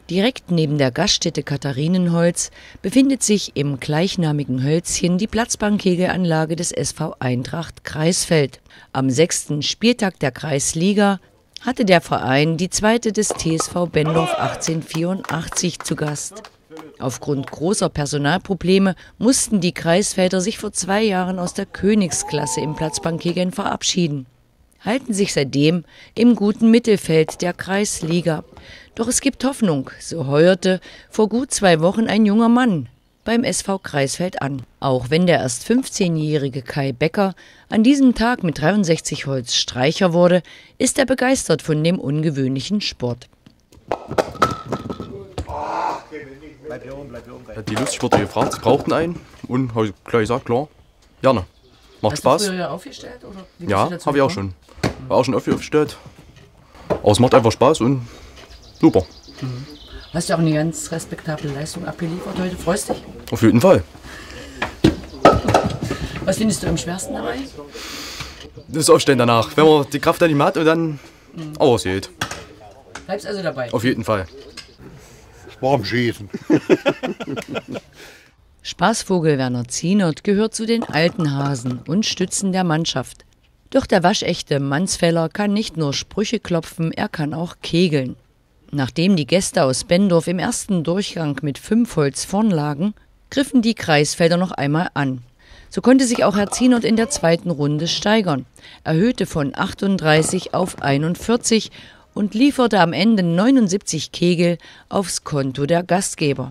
Direkt neben der Gaststätte Katharinenholz befindet sich im gleichnamigen Hölzchen die Platzbank-Kegelanlage des SV Eintracht Kreisfeld. Am 6. Spieltag der Kreisliga hatte der Verein die zweite des TSV Bendorf 1884 zu Gast. Aufgrund großer Personalprobleme mussten die Kreisfelder sich vor 2 Jahren aus der Königsklasse im Platzbank-Kegeln verabschieden, halten sich seitdem im guten Mittelfeld der Kreisliga. Doch es gibt Hoffnung, so heuerte vor gut 2 Wochen ein junger Mann beim SV Kreisfeld an. Auch wenn der erst 15-jährige Kai Becker an diesem Tag mit 63 Holz Streicher wurde, ist er begeistert von dem ungewöhnlichen Sport. Die Lustsportler gefragt, sie brauchten einen und habe ich gleich gesagt, klar, gerne. Macht Spaß. Hast du früher aufgestellt? Oder ja, habe ich auch schon. War auch schon aufgestellt. Aber es macht einfach Spaß und super. Hast du auch eine ganz respektable Leistung abgeliefert heute? Freust dich? Auf jeden Fall. Was findest du am schwersten dabei? Das Aufstellen danach, wenn man die Kraft dann nicht mehr hat und dann aussieht. Bleibst also dabei? Auf jeden Fall. Warm schießen. Spaßvogel Werner Zienert gehört zu den alten Hasen und Stützen der Mannschaft. Doch der waschechte Mannsfeller kann nicht nur Sprüche klopfen, er kann auch kegeln. Nachdem die Gäste aus Bendorf im ersten Durchgang mit 5 Holz vorn lagen, griffen die Kreisfelder noch einmal an. So konnte sich auch Herr Zienert in der zweiten Runde steigern, erhöhte von 38 auf 41 und lieferte am Ende 79 Kegel aufs Konto der Gastgeber.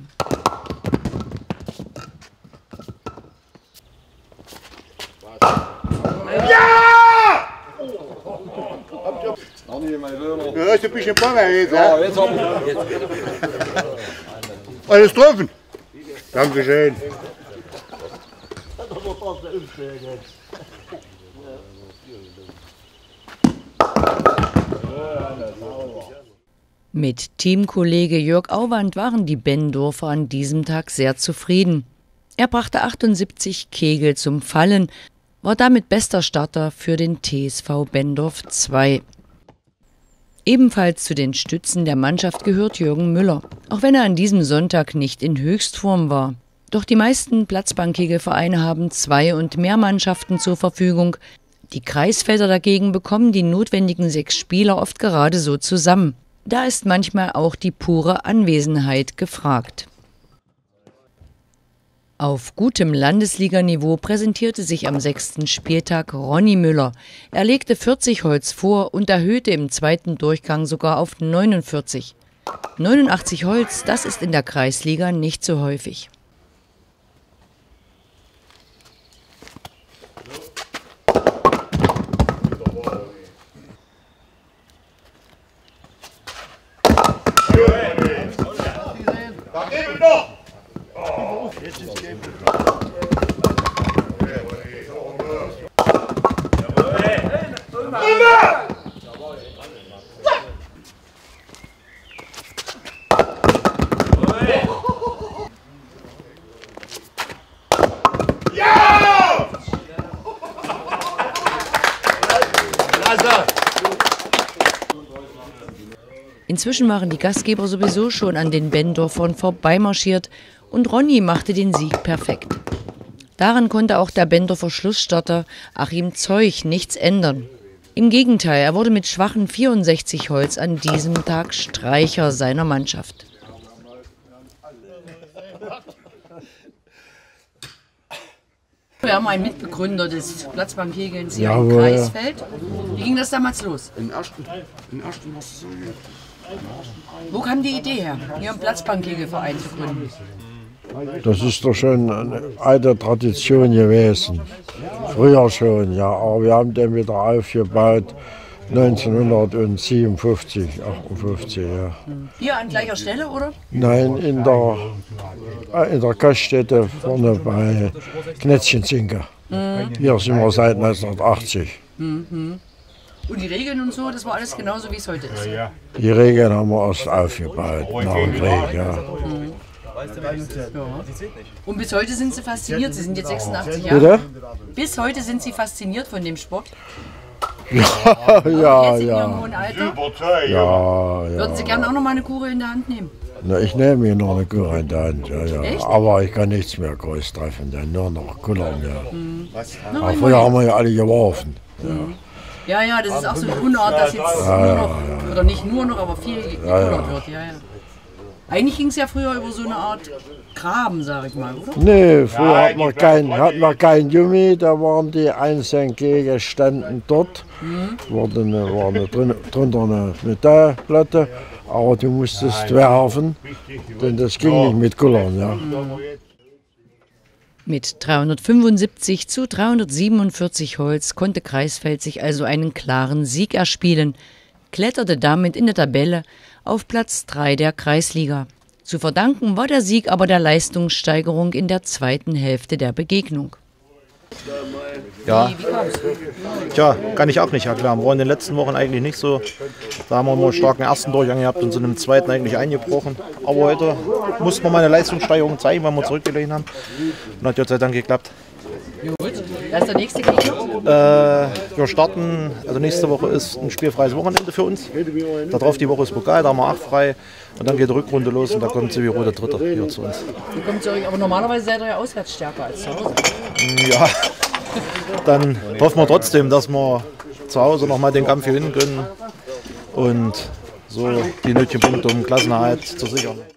Ja, ist ein bisschen banger jetzt. Ja, jetzt haben wir. Alles getroffen. Dankeschön. Mit Teamkollege Jörg Auwand waren die Bendorfer an diesem Tag sehr zufrieden. Er brachte 78 Kegel zum Fallen, war damit bester Starter für den TSV Bendorf 2. Ebenfalls zu den Stützen der Mannschaft gehört Jürgen Müller, auch wenn er an diesem Sonntag nicht in Höchstform war. Doch die meisten Platzbank-Kegelvereine haben 2 und mehr Mannschaften zur Verfügung. Die Kreisfelder dagegen bekommen die notwendigen 6 Spieler oft gerade so zusammen. Da ist manchmal auch die pure Anwesenheit gefragt. Auf gutem Landesliganiveau präsentierte sich am 6. Spieltag Ronny Müller. Er legte 40 Holz vor und erhöhte im zweiten Durchgang sogar auf 49. 89 Holz, das ist in der Kreisliga nicht so häufig. Inzwischen waren die Gastgeber sowieso schon an den Bendorfern vorbeimarschiert und Ronny machte den Sieg perfekt. Daran konnte auch der Bendorfer Schlussstarter Achim Zeuch nichts ändern. Im Gegenteil, er wurde mit schwachen 64 Holz an diesem Tag Streicher seiner Mannschaft. Wir haben einen Mitbegründer des Platzbank-Kegelns hier im Kreisfeld. Wie ging das damals los? In ersten was so. Wo kam die Idee her, hier einen Platzbank-Kegelverein zu gründen? Das ist doch schon eine alte Tradition gewesen. Früher schon, ja. Aber wir haben den wieder aufgebaut 1957, 58, ja. Hier an gleicher Stelle, oder? Nein, in der Gaststätte vorne bei Knätzchenzinker. Hier sind wir seit 1980. Und die Regeln und so, das war alles genauso, wie es heute ist? Die Regeln haben wir erst aufgebaut, nach dem Krieg, ja. Und bis heute sind Sie fasziniert, Sie sind jetzt 86 Jahre. Bitte? Bis heute sind Sie fasziniert von dem Sport? Ja, Jetzt in Ihrem hohen Alter? ja. Würden Sie gerne auch noch mal eine Kugel in der Hand nehmen? Na, ich nehme mir noch eine Kuh in der Hand, ja. Aber ich kann nichts mehr groß treffen, dann nur noch Kullern, ja. Aber früher haben wir ja alle geworfen. Ja, das ist auch so eine Unart, dass jetzt nur noch, oder nicht nur noch, aber viel gekullert wird, ja. Eigentlich ging es ja früher über so eine Art Graben, sag ich mal, oder? Nee, früher hatten wir kein Gummi, da waren die einzelnen Gegenstände dort. War drunter eine Metallplatte, aber du musstest werfen, denn das ging nicht mit Kullern. Ja. Mit 375 zu 347 Holz konnte Kreisfeld sich also einen klaren Sieg erspielen, kletterte damit in der Tabelle auf Platz 3 der Kreisliga. Zu verdanken war der Sieg aber der Leistungssteigerung in der zweiten Hälfte der Begegnung. Ja, tja, kann ich auch nicht erklären. War in den letzten Wochen eigentlich nicht so. Da haben wir einen starken ersten Durchgang gehabt und sind im zweiten eigentlich eingebrochen. Aber heute mussten wir mal eine Leistungssteigerung zeigen, weil wir zurückgelegen haben. Und hat Gott sei Dank geklappt. Gut, da ist der nächste Gegner. Wir starten, also nächste Woche ist ein spielfreies Wochenende für uns. Darauf die Woche ist Pokal, da haben wir 8 frei. Und dann geht die Rückrunde los und da kommt CW der Dritte hier zu uns. Aber normalerweise seid ihr ja auswärts stärker als zu Hause. Ja, dann hoffen wir trotzdem, dass wir zu Hause nochmal den Kampf gewinnen können und so die nötigen Punkte um Klassenerhalt zu sichern.